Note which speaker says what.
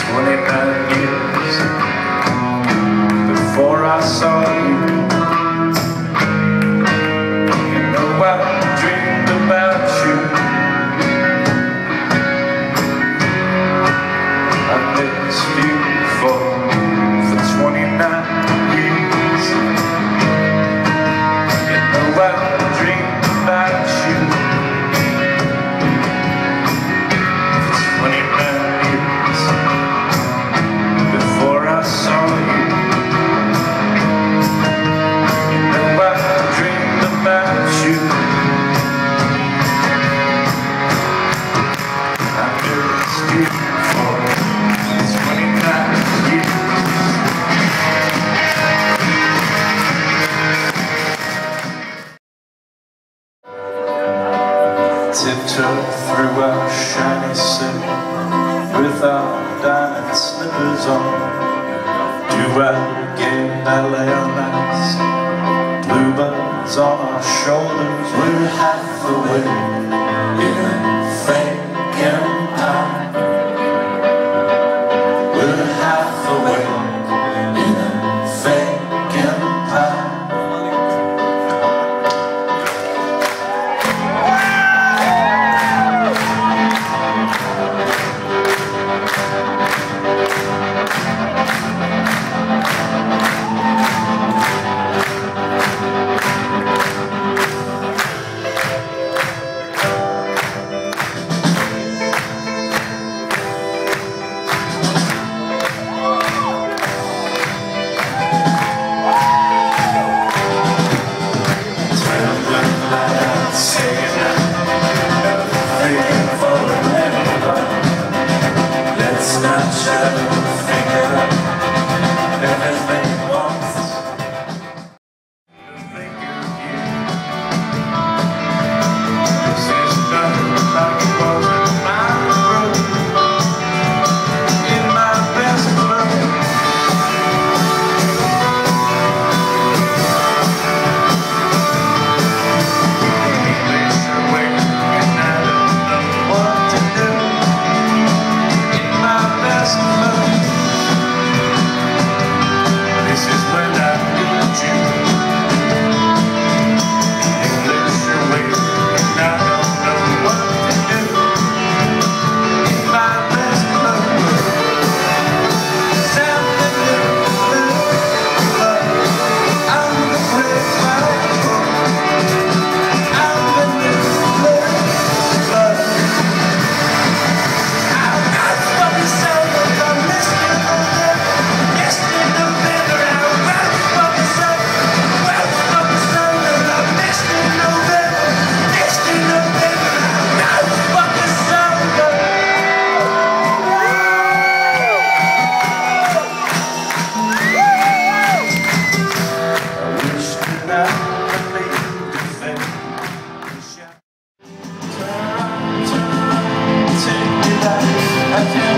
Speaker 1: 29 years before I saw you. You know I dreamed about you. I missed you for 29 years. You know I dreamed about you for 29 years before I saw you. You know I dreamed about you. I missed you for 29 years. Tiptoe through our shiny city with our diamond slippers on. Do I get ballet on us? Bluebirds on our shoulders. We're half the way in a fake empire. We're half the way in a fake empire. I